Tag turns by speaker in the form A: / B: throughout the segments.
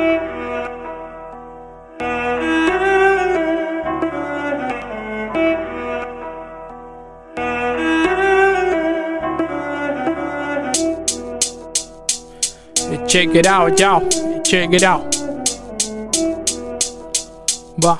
A: Check it out, y'all. Check it out. Va.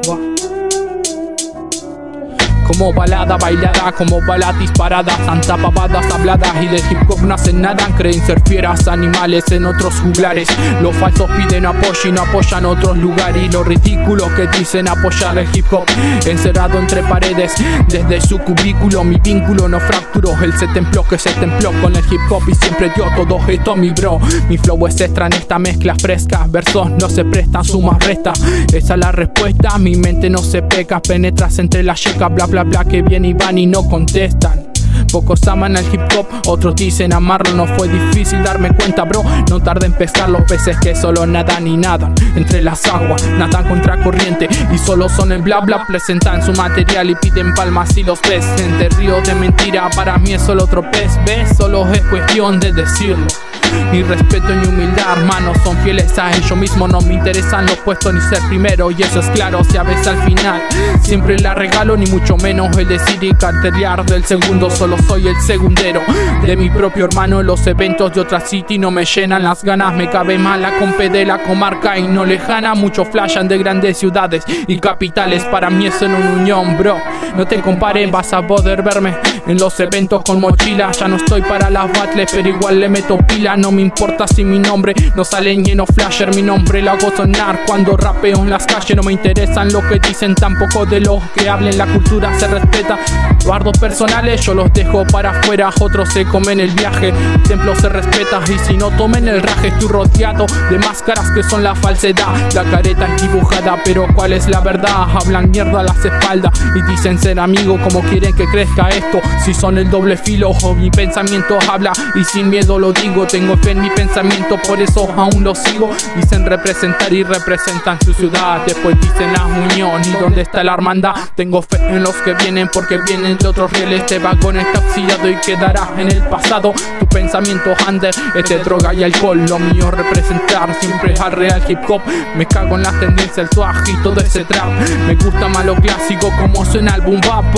A: Como balada bailada, como balas disparadas, santa pavadas habladas y del hip hop no hacen nada. Creen ser fieras animales en otros juglares. Los falsos piden apoyo y no apoyan otros lugares. Y los ridículos que dicen apoyar el hip hop, encerrado entre paredes desde su cubículo. Mi vínculo no fracturó, él se templó que se templó con el hip hop y siempre dio todo esto mi bro. Mi flow es extra en esta mezcla fresca, versos no se prestan, sumas resta. Esa es la respuesta, mi mente no se peca. Penetras entre las yecas, bla bla bla, que vienen y van y no contestan. Pocos aman al hip hop, otros dicen amarlo. No fue difícil darme cuenta, bro. No tardé en pescar los peces que solo nadan y nadan entre las aguas, nadan contra corriente y solo son el bla bla. Presentan su material y piden palmas y los ves. Entre ríos de mentira, para mí es solo otro pez. ¿Ves? Solo es cuestión de decirlo. Ni respeto ni humildad, hermanos, son fieles a ellos mismos. No me interesan los puestos ni ser primero, y eso es claro, si a veces al final siempre la regalo, ni mucho menos el decir y cartelear del segundo. Solo soy el segundero de mi propio hermano. Los eventos de otra city no me llenan las ganas. Me cabe mal la compe de la comarca y no lejana. Muchos flashan de grandes ciudades y capitales, para mí es en una unión, bro. No te compares, vas a poder verme en los eventos con mochila. Ya no estoy para las battles, pero igual le meto pila. No me importa si mi nombre no sale en lleno flasher. Mi nombre lo hago sonar cuando rapeo en las calles. No me interesan lo que dicen, tampoco de los que hablen. La cultura se respeta. Guardos personales yo los dejo para afuera. Otros se comen el viaje. Templo se respeta y si no tomen el raje. Estoy rodeado de máscaras que son la falsedad. La careta es dibujada, pero ¿cuál es la verdad? Hablan mierda a las espaldas y dicen ser amigos. ¿Cómo quieren que crezca esto? Si son el doble filo, o mi pensamiento habla y sin miedo lo digo. Tengo fe en mi pensamiento, por eso aún lo sigo. Dicen representar y representan su ciudad. Después dicen la unión y dónde está la hermandad. Tengo fe en los que vienen porque vienen de otros rieles. Este vagón está oxidado y quedará en el pasado. Tu pensamiento under, droga y alcohol. Lo mío representar siempre al real hip hop. Me cago en las tendencias, el swag y todo ese trap. Me gusta más lo clásico como suena el boom bap.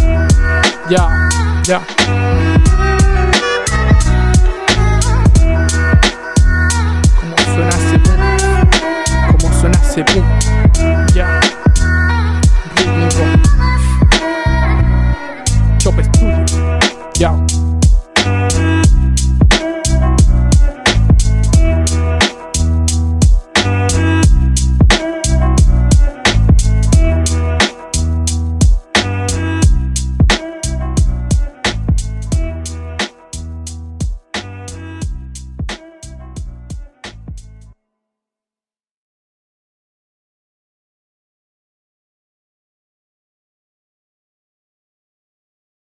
A: Ya. Como suena ese boom.